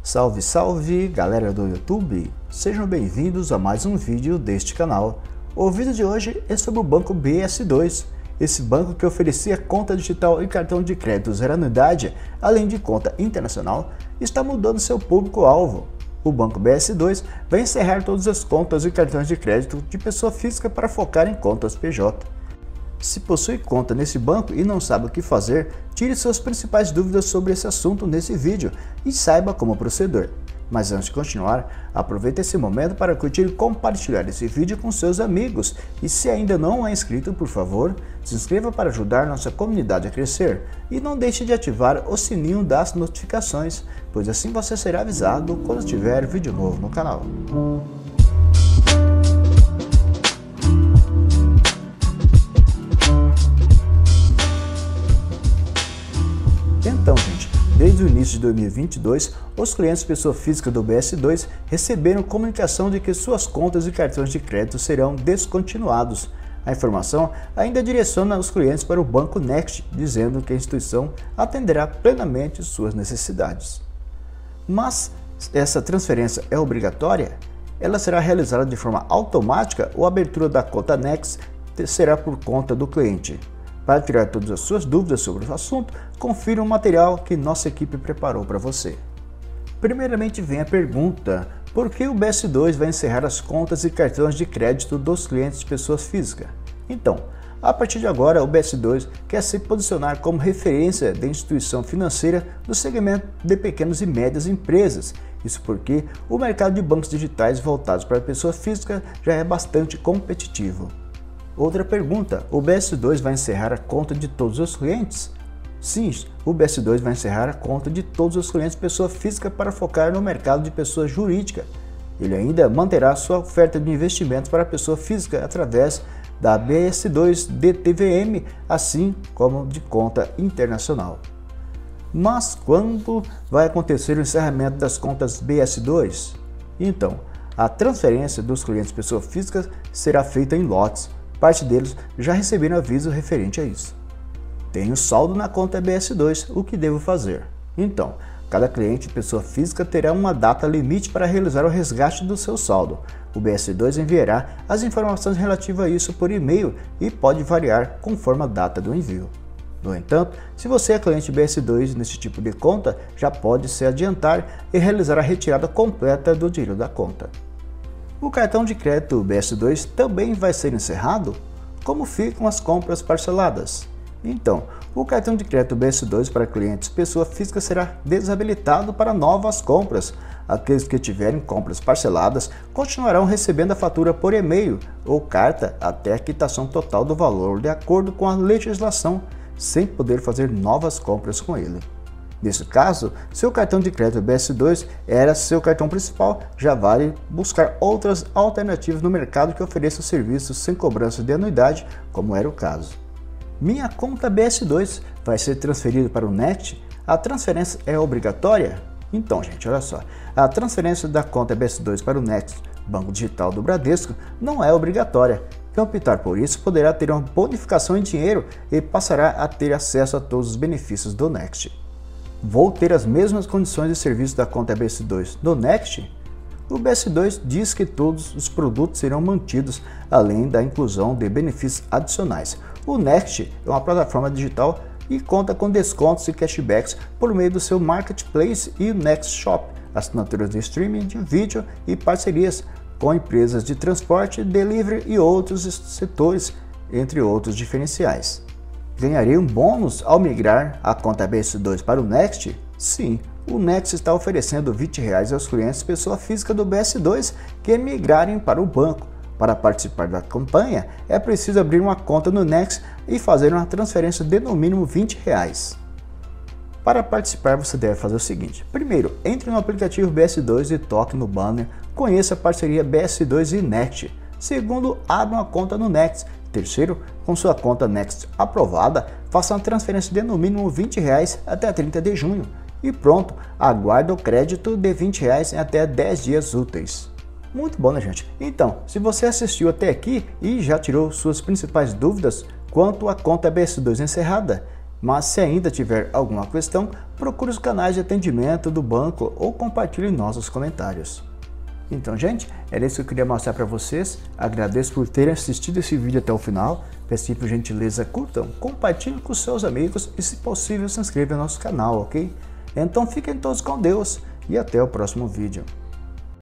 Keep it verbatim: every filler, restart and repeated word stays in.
Salve, salve, galera do YouTube! Sejam bem-vindos a mais um vídeo deste canal. O vídeo de hoje é sobre o banco B S dois. Esse banco que oferecia conta digital e cartão de crédito zero anuidade, além de conta internacional, está mudando seu público-alvo. O banco B S dois vai encerrar todas as contas e cartões de crédito de pessoa física para focar em contas P J. Se possui conta nesse banco e não sabe o que fazer, tire suas principais dúvidas sobre esse assunto nesse vídeo e saiba como proceder. Mas antes de continuar, aproveite esse momento para curtir e compartilhar esse vídeo com seus amigos. E se ainda não é inscrito, por favor, se inscreva para ajudar nossa comunidade a crescer. E não deixe de ativar o sininho das notificações, pois assim você será avisado quando tiver vídeo novo no canal. Então, gente, desde o início de dois mil e vinte e dois, os clientes pessoa física do B S dois receberam comunicação de que suas contas e cartões de crédito serão descontinuados. A informação ainda direciona os clientes para o Banco Next, dizendo que a instituição atenderá plenamente suas necessidades. Mas essa transferência é obrigatória? Ela será realizada de forma automática ou a abertura da conta Next será por conta do cliente? Para tirar todas as suas dúvidas sobre o assunto, confira o material que nossa equipe preparou para você. Primeiramente vem a pergunta: por que o B S dois vai encerrar as contas e cartões de crédito dos clientes de pessoas físicas? Então, a partir de agora, o B S dois quer se posicionar como referência da instituição financeira do segmento de pequenas e médias empresas. Isso porque o mercado de bancos digitais voltados para a pessoa física já é bastante competitivo. Outra pergunta: o B S dois vai encerrar a conta de todos os clientes? Sim, o B S dois vai encerrar a conta de todos os clientes pessoa física para focar no mercado de pessoa jurídica. Ele ainda manterá sua oferta de investimentos para a pessoa física através da B S dois D T V M, assim como de conta internacional. Mas quando vai acontecer o encerramento das contas B S dois? Então, a transferência dos clientes pessoa física será feita em lotes. Parte deles já receberam aviso referente a isso. Tenho saldo na conta B S dois, o que devo fazer? Então, cada cliente pessoa física terá uma data limite para realizar o resgate do seu saldo. O B S dois enviará as informações relativas a isso por e-mail e pode variar conforme a data do envio. No entanto, se você é cliente B S dois nesse tipo de conta, já pode se adiantar e realizar a retirada completa do dinheiro da conta. O cartão de crédito B S dois também vai ser encerrado? Como ficam as compras parceladas? Então, o cartão de crédito B S dois para clientes pessoa física será desabilitado para novas compras. Aqueles que tiverem compras parceladas continuarão recebendo a fatura por e-mail ou carta até a quitação total do valor de acordo com a legislação, sem poder fazer novas compras com ele. Nesse caso, seu cartão de crédito B S dois era seu cartão principal, já vale buscar outras alternativas no mercado que ofereçam serviços sem cobrança de anuidade, como era o caso. Minha conta B S dois vai ser transferida para o Next? A transferência é obrigatória? Então, gente, olha só, a transferência da conta B S dois para o Next, Banco Digital do Bradesco, não é obrigatória. Quem optar por isso poderá ter uma bonificação em dinheiro e passará a ter acesso a todos os benefícios do Next. Vou ter as mesmas condições de serviço da conta B S dois do Next? O B S dois diz que todos os produtos serão mantidos, além da inclusão de benefícios adicionais. O Next é uma plataforma digital e conta com descontos e cashbacks por meio do seu Marketplace e o Next Shop, assinaturas de streaming de vídeo e parcerias com empresas de transporte, delivery e outros setores, entre outros diferenciais. Ganharei um bônus ao migrar a conta B S dois para o Next? Sim, o Next está oferecendo vinte reais aos clientes pessoa física do B S dois que migrarem para o banco. Para participar da campanha, é preciso abrir uma conta no Next e fazer uma transferência de no mínimo vinte reais. Para participar, você deve fazer o seguinte: primeiro, entre no aplicativo B S dois e toque no banner, conheça a parceria B S dois e Next. Segundo, abra uma conta no Next. Terceiro, com sua conta Next aprovada, faça uma transferência de no mínimo vinte reais até trinta de junho. E pronto, aguarde o crédito de vinte reais em até dez dias úteis. Muito bom, né, gente? Então, se você assistiu até aqui e já tirou suas principais dúvidas quanto à conta B S dois encerrada, Mas se ainda tiver alguma questão, procure os canais de atendimento do banco ou compartilhe nossos comentários. Então, gente, era isso que eu queria mostrar para vocês. Agradeço por terem assistido esse vídeo até o final. Peço por gentileza, curtam, compartilhem com seus amigos e, se possível, se inscrevam no nosso canal, ok? Então, fiquem todos com Deus e até o próximo vídeo.